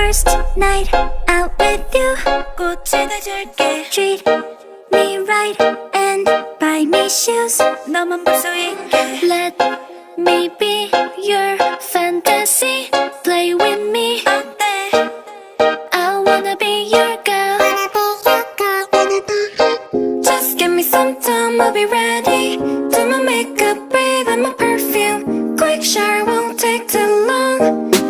first night out with you. 꽃에다 줄게. Treat me right and buy me shoes. 너만 볼 수 있게. Let me be your fantasy. Play with me. 어때? I wanna be your girl. Just give me some time, I'll be ready. Do my makeup, breathe in my perfume. Quick shower won't take too long.